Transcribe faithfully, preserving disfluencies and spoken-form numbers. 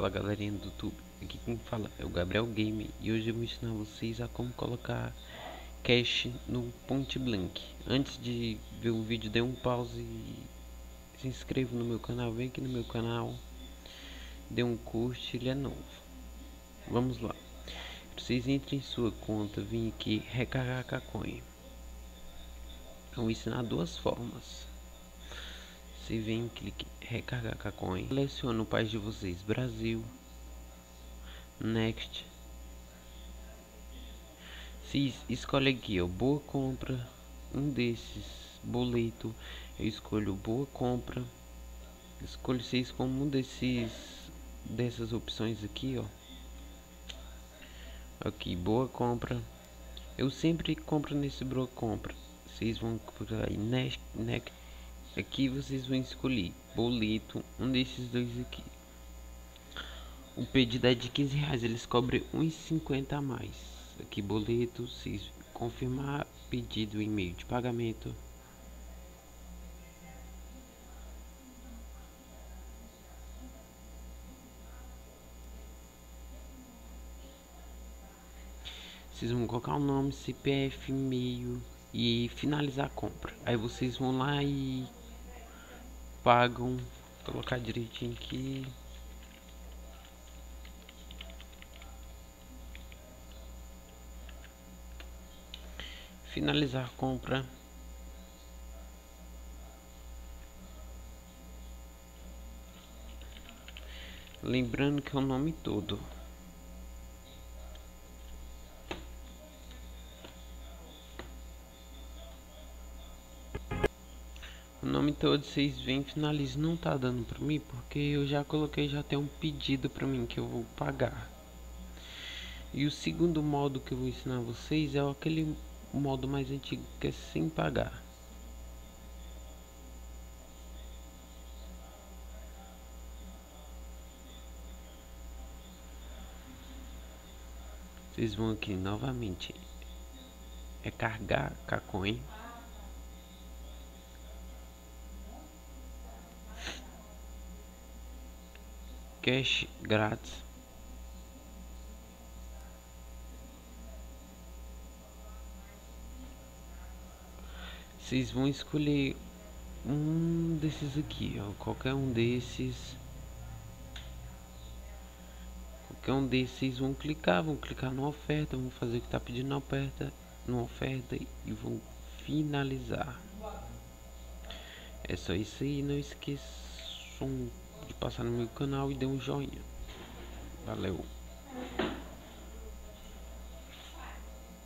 Fala galerinha do YouTube, aqui quem fala é o Gabriel Game e hoje eu vou ensinar vocês a como colocar cache no Point Blank. Antes de ver o vídeo, dê um pause e se inscreva no meu canal, vem aqui no meu canal, dê um curte, ele é novo. Vamos lá, vocês entrem em sua conta, vem aqui recarregar Kcoin. Eu vou ensinar duas formas. Você vem, clique recarregar Kcoin, seleciona o país de vocês, Brasil, Next. Se escolhe aqui, ó, boa compra, um desses, boleto, eu escolho boa compra, escolho vocês como um desses, dessas opções aqui, ó, aqui, boa compra, eu sempre compro nesse boa compra, vocês vão procurar aí, next, next, aqui vocês vão escolher boleto, um desses dois aqui. O pedido é de quinze reais, eles cobrem um e cinquenta a mais. Aqui boleto, se confirmar pedido, e-mail de pagamento. Vocês vão colocar o nome, C P F, e-mail e finalizar a compra. Aí vocês vão lá e pagam, vou colocar direitinho aqui. Finalizar a compra. Lembrando que é o nome todo. O nome todo vocês vêm, finalizam. Não tá dando pra mim porque eu já coloquei, já tem um pedido pra mim que eu vou pagar. E o segundo modo que eu vou ensinar vocês é aquele modo mais antigo que é sem pagar. Vocês vão aqui novamente, é carregar Kcoin. Cache grátis. Vocês vão escolher um desses aqui, ó, qualquer um desses. Qualquer um desses vocês vão clicar, vão clicar na oferta, vão fazer o que está pedindo na oferta, na oferta e vão finalizar. É só isso aí, não esqueçam de passar no meu canal e dar um joinha. Valeu!